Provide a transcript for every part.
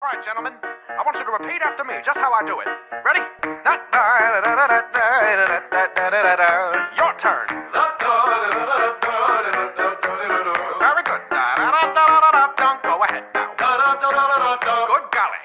right, gentlemen. I want you to repeat after me, just how I do it. Ready? Your turn. Very good. Go ahead now. Good golly.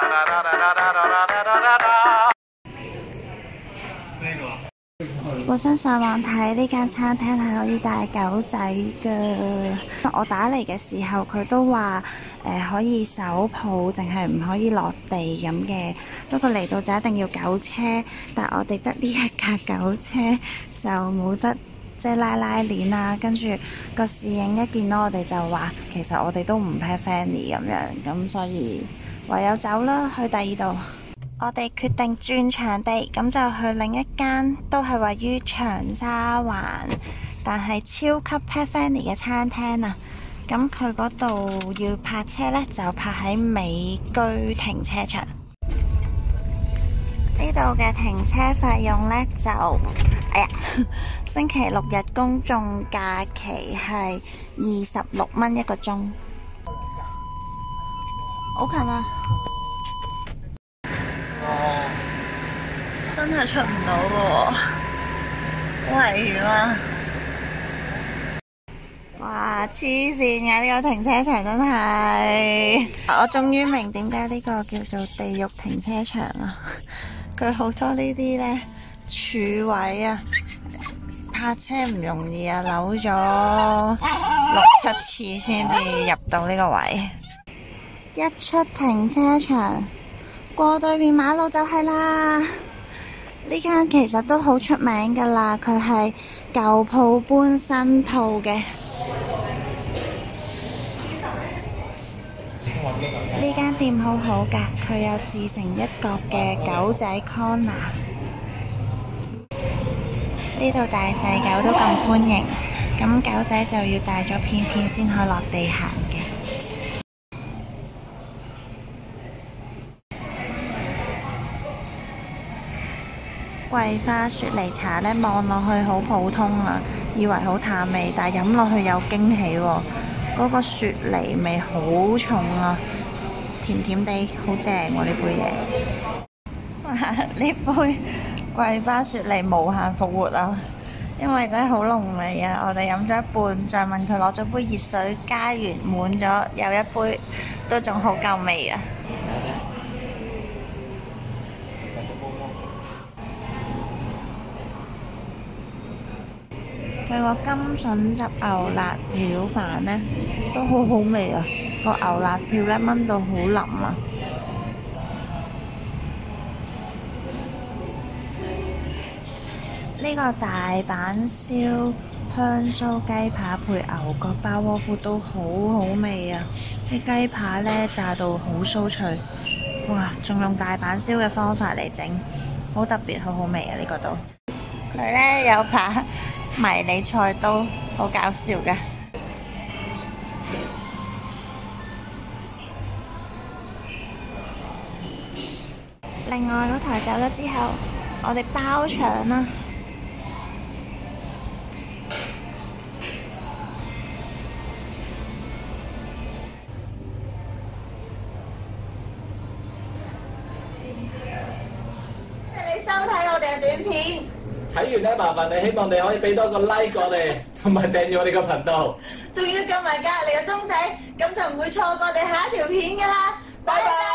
本身上網睇呢間餐廳係可以帶狗仔嘅，我打嚟嘅時候佢都話可以手抱，淨係唔可以落地咁嘅。不過嚟到就一定要狗車，但我哋得呢一架狗車就冇得即係拉鏈啦。跟住個侍應一見到我哋就話，其實我哋都唔 pet friendly 咁樣，咁所以唯有走啦，去第二度。我哋決定轉場地，咁就去另一間都係位於長沙灣，但係超級 pet friendly 嘅餐廳啊！咁佢嗰度要泊車呢，就泊喺美居停車場。呢度嘅停車費用呢，就，星期六日公眾假期係26蚊一個鐘，好近啊！真係出唔到嘅喎，危險啊！哇，黐線嘅呢個停車場真係，我終於明點解呢個叫做地獄停車場啦！佢好多呢啲呢柱位啊，泊車唔容易啊，扭咗6、7次先至入到呢個位。一出停車場，過對面馬路就係啦。呢間其實都好出名噶啦，佢係舊鋪搬新鋪嘅。呢間店好好噶，佢有自成一角嘅狗仔 corner。呢度大細狗都咁歡迎，咁狗仔就要帶咗片片先可以落地行嘅。桂花雪梨茶呢，望落去好普通啊，以為好淡味，但係飲落去有驚喜喎。嗰個雪梨味好重啊，甜甜地，好正喎呢杯嘢。哇！呢杯桂花雪梨無限復活啊，因為真係好濃味啊！我哋飲咗一半，再問佢攞咗杯熱水，加完滿咗又一杯，都仲好夠味啊！佢個金筍汁牛辣條飯呢都好好味啊！個牛辣條呢炆到好腍啊！呢個大阪燒香酥雞扒配牛角包窩夫都好好味啊！啲雞扒呢炸到好酥脆，哇！仲用大阪燒嘅方法嚟整，好特別，好好味啊！呢個都佢呢有把迷你菜刀，好搞笑嘅。另外嗰台走咗之後，我哋包場啦。多謝你收睇我哋嘅短片。 睇完咧，麻煩你，希望你可以俾多個 like 我哋，同埋訂閱我哋個頻道， 仲要撳埋隔離個鐘仔，咁就唔會錯過我哋下一條片㗎啦。拜拜。